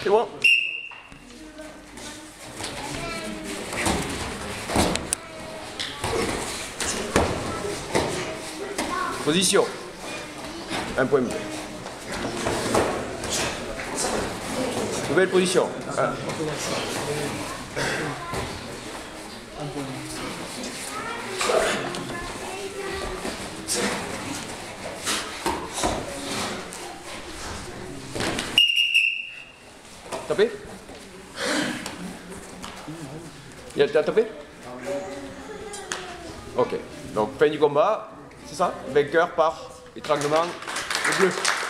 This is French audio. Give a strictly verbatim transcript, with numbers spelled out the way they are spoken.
C'est bon. Position. Un point bleu. Nouvelle position. Un. Tapé? Il a tapé? Ok. Donc fin du combat, c'est ça? Vainqueur par étranglement le bleu.